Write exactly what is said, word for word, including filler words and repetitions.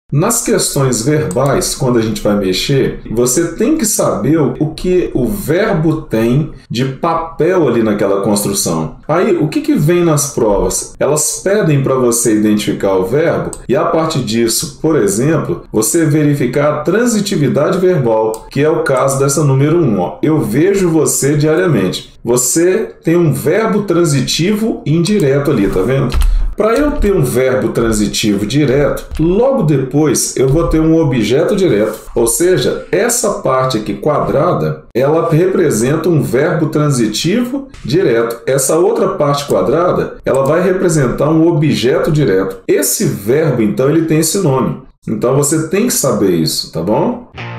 Nas questões verbais, quando a gente vai mexer, você tem que saber o que o verbo tem de papel ali naquela construção. Aí, o que, que vem nas provas? Elas pedem para você identificar o verbo e, a partir disso, por exemplo, você verificar a transitividade verbal, que é o caso dessa número um. Ó. Eu vejo você diariamente. Você tem um verbo transitivo indireto ali, tá vendo? Para eu ter um verbo transitivo direto, logo depois eu vou ter um objeto direto, ou seja, essa parte aqui quadrada, ela representa um verbo transitivo direto. Essa outra parte quadrada, ela vai representar um objeto direto. Esse verbo, então, ele tem esse nome. Então você tem que saber isso, tá bom?